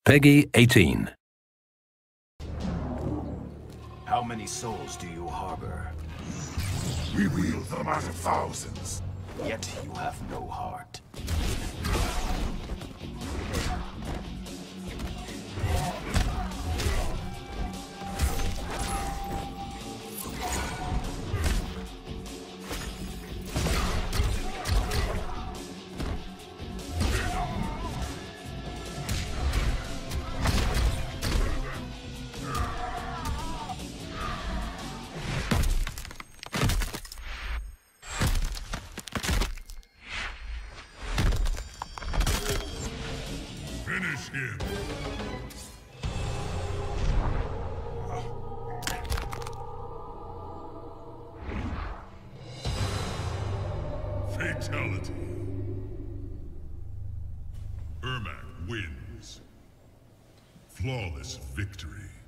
Peggy 18. How many souls do you harbor? We wield them out of thousands. Yet you have no heart. Finish him! Fatality. Ermac wins. Flawless victory.